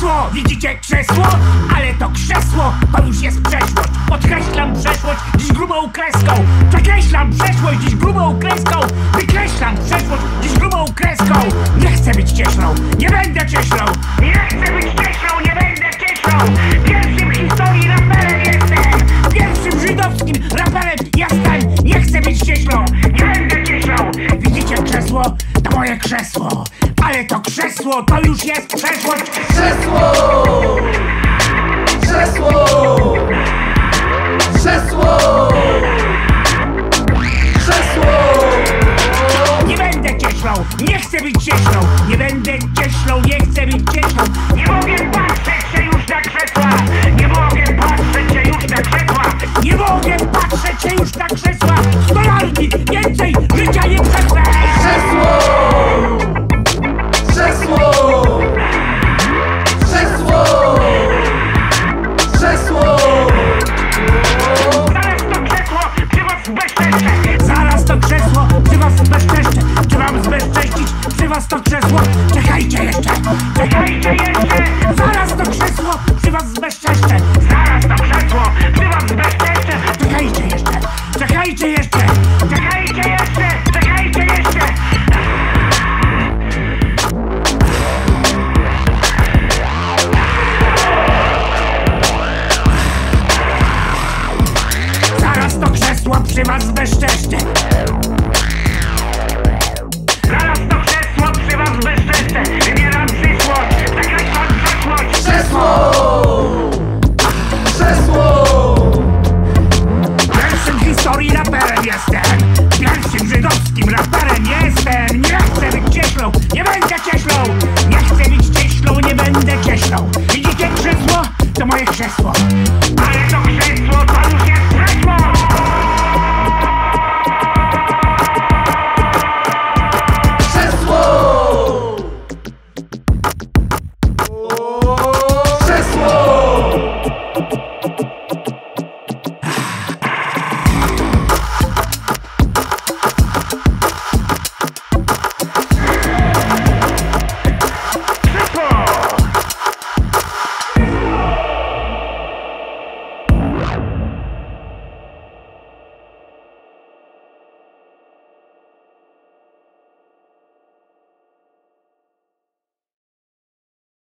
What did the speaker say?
krzesło! Widzicie krzesło? Ale to krzesło to już jest przeszłość. Podkreślam przeszłość dziś grubą kreską. Przekreślam przeszłość dziś grubą kreską. Wykreślam przeszłość dziś grubą kreską. Nie chcę być cieślą, nie będę cieślą. Nie chcę być cieślą, nie będę cieślą. Pierwszym w historii raperem jestem. Pierwszym żydowskim raperem jestem. Nie chcę być cieślą, nie będę cieślą. Widzicie krzesło? To moje krzesło. Ale to krzesło to już jest przeszłość. Krzesło! Krzesło! Krzesło! Krzesło! Nie będę cieślą, nie chcę być cieślą. Nie będę cieślą, nie chcę być cieślą. Nie mogę patrzeć się już na krzesła. Nie mogę patrzeć się już na krzesła. Nie mogę patrzeć się już na krzesła. Stolarki, więcej życia nie przesłę. Krzesło! Krzesło! Krzesło! Krzesło! Zaraz to krzesło przy was zbezczeszczę. Zaraz to krzesło przy was zbezczeszczę. Czy mam zbezcześcić przy was to krzesło? Czekajcie jeszcze! Czekajcie jeszcze! Zaraz to krzesło przy was zbezczeszczę. Zaraz to krzesło przy was zbezczeszczę. Czekajcie jeszcze! Czekajcie jeszcze! Czekajcie jeszcze! Czekajcie jeszcze! Zaraz to krzesło przy was zbezczeszczę. Zaraz to krzesło przy was zbezczeszczę. Wybieram przyszłość, zakreślam przeszłość. Krzesło! Krzesło! Pierwszym w historii raperem jestem. Pierwszym żydowskim raperem jestem. Nie chcę być cieślą, nie będę cieślą. Nie chcę być cieślą, nie będę cieślą. Widzicie krzesło? To moje krzesło.